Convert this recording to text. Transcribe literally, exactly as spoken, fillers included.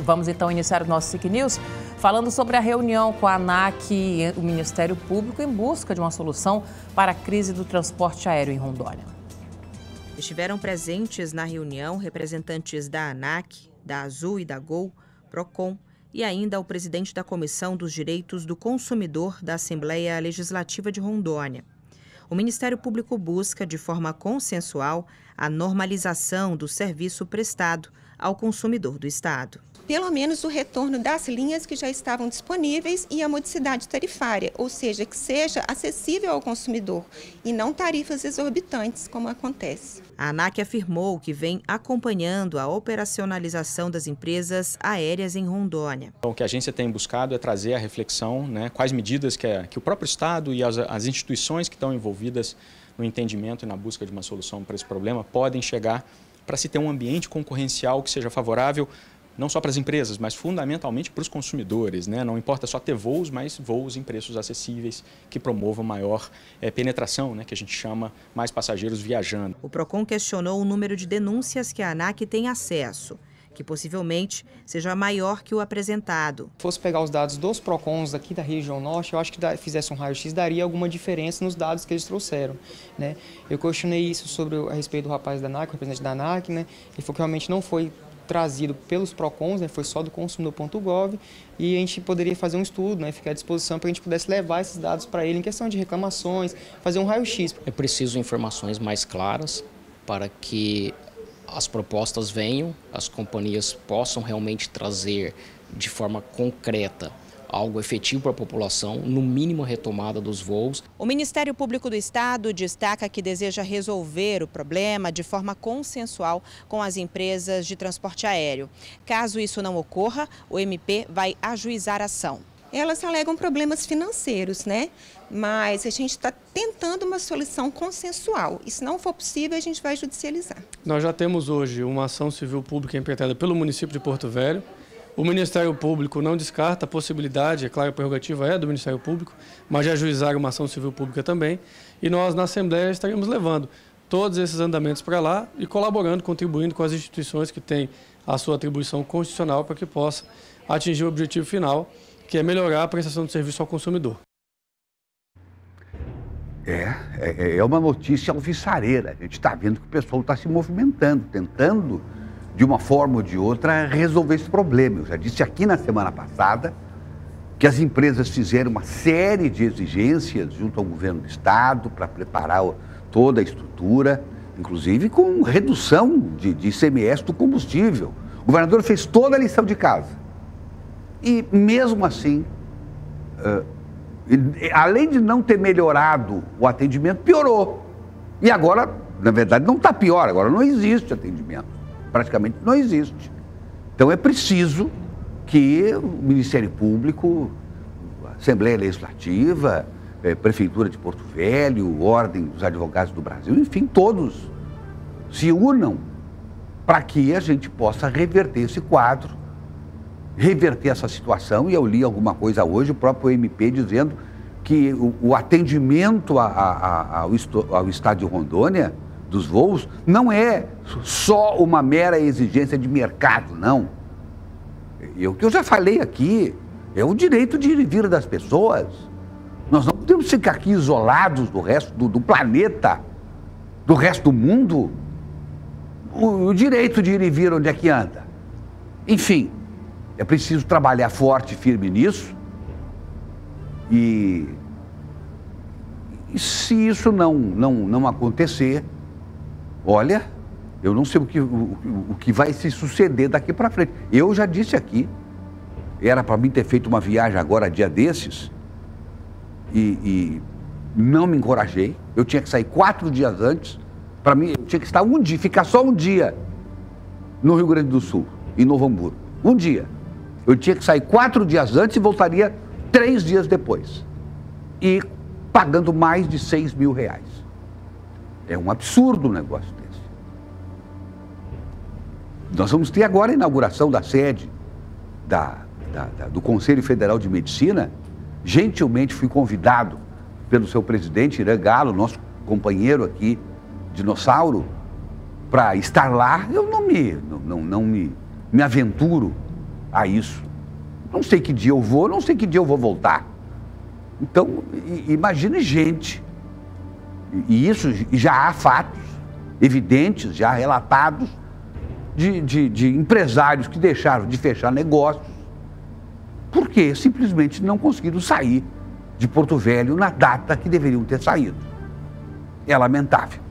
Vamos então iniciar o nosso S I C News falando sobre a reunião com a ANAC e o Ministério Público em busca de uma solução para a crise do transporte aéreo em Rondônia. Estiveram presentes na reunião representantes da ANAC, da Azul e da Gol, Procon e ainda o presidente da Comissão dos Direitos do Consumidor da Assembleia Legislativa de Rondônia. O Ministério Público busca, de forma consensual, a normalização do serviço prestado ao consumidor do Estado. Pelo menos o retorno das linhas que já estavam disponíveis e a modicidade tarifária, ou seja, que seja acessível ao consumidor e não tarifas exorbitantes, como acontece. A ANAC afirmou que vem acompanhando a operacionalização das empresas aéreas em Rondônia. Então, o que a agência tem buscado é trazer a reflexão, né, quais medidas que, é, que o próprio Estado e as, as instituições que estão envolvidas no entendimento e na busca de uma solução para esse problema podem chegar para se ter um ambiente concorrencial que seja favorável não só para as empresas, mas fundamentalmente para os consumidores, né? Não importa só ter voos, mas voos em preços acessíveis que promovam maior é, penetração, né? Que a gente chama mais passageiros viajando. O Procon questionou o número de denúncias que a ANAC tem acesso, que possivelmente seja maior que o apresentado. Se fosse pegar os dados dos Procons aqui da região norte, eu acho que fizesse um raio-x, daria alguma diferença nos dados que eles trouxeram, né? Eu questionei isso sobre a respeito do rapaz da ANAC, o representante da ANAC, né? Ele falou que realmente não foi trazido pelos Procons, né, foi só do consumidor ponto gov, e a gente poderia fazer um estudo, né, ficar à disposição para a gente pudesse levar esses dados para ele em questão de reclamações, fazer um raio-x. É preciso informações mais claras para que as propostas venham, as companhias possam realmente trazer de forma concreta algo efetivo para a população, no mínimo a retomada dos voos. O Ministério Público do Estado destaca que deseja resolver o problema de forma consensual com as empresas de transporte aéreo. Caso isso não ocorra, o M P vai ajuizar a ação. Elas alegam problemas financeiros, né? Mas a gente está tentando uma solução consensual. E se não for possível, a gente vai judicializar. Nós já temos hoje uma ação civil pública implementada pelo município de Porto Velho. O Ministério Público não descarta a possibilidade, é claro, a prerrogativa é do Ministério Público, mas de ajuizar uma ação civil pública também. E nós, na Assembleia, estaremos levando todos esses andamentos para lá e colaborando, contribuindo com as instituições que têm a sua atribuição constitucional para que possa atingir o objetivo final, que é melhorar a prestação de serviço ao consumidor. É, é, é uma notícia alvissareira. A gente está vendo que o pessoal está se movimentando, tentando, de uma forma ou de outra, resolver esse problema. Eu já disse aqui na semana passada que as empresas fizeram uma série de exigências junto ao governo do Estado para preparar toda a estrutura, inclusive com redução de, de I C M S do combustível. O governador fez toda a lição de casa. E mesmo assim, uh, além de não ter melhorado o atendimento, piorou. E agora, na verdade, não está pior, agora não existe atendimento. Praticamente não existe. Então é preciso que o Ministério Público, a Assembleia Legislativa, a Prefeitura de Porto Velho, Ordem dos Advogados do Brasil, enfim, todos se unam para que a gente possa reverter esse quadro, reverter essa situação. E eu li alguma coisa hoje, o próprio M P dizendo que o, o atendimento a, a, a, ao, ao Estado de Rondônia dos voos não é só uma mera exigência de mercado, não. E o que eu já falei aqui é o direito de ir e vir das pessoas. Nós não podemos ficar aqui isolados do resto do, do planeta, do resto do mundo. O, o direito de ir e vir onde é que anda. Enfim, é preciso trabalhar forte e firme nisso. E, e se isso não, não, não acontecer, olha, eu não sei o que, o, o que vai se suceder daqui para frente. Eu já disse aqui, era para mim ter feito uma viagem agora, dia desses, e, e não me encorajei. Eu tinha que sair quatro dias antes, para mim, eu tinha que estar um dia, ficar só um dia no Rio Grande do Sul, em Novo Hamburgo. Um dia. Eu tinha que sair quatro dias antes e voltaria três dias depois. E pagando mais de seis mil reais. É um absurdo um negócio desse. Nós vamos ter agora a inauguração da sede da, da, da, do Conselho Federal de Medicina. Gentilmente fui convidado pelo seu presidente, Irã Galo, nosso companheiro aqui, dinossauro, para estar lá. Eu não me, não, não me, me aventuro a isso. Não sei que dia eu vou, não sei que dia eu vou voltar. Então, imagine gente, e isso já há fatos evidentes, já relatados, de, de, de empresários que deixaram de fechar negócios, porque simplesmente não conseguiram sair de Porto Velho na data que deveriam ter saído. É lamentável.